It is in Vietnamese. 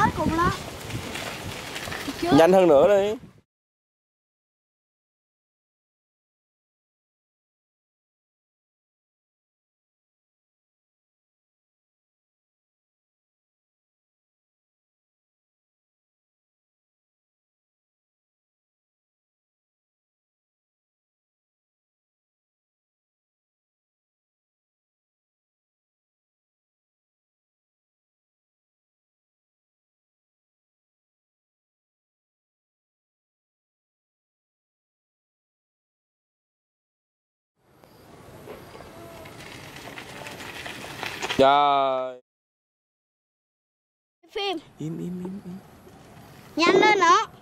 cùng đó. Nhanh hơn nữa đi. Rồi. Phim. Im. Nhanh lên nữa.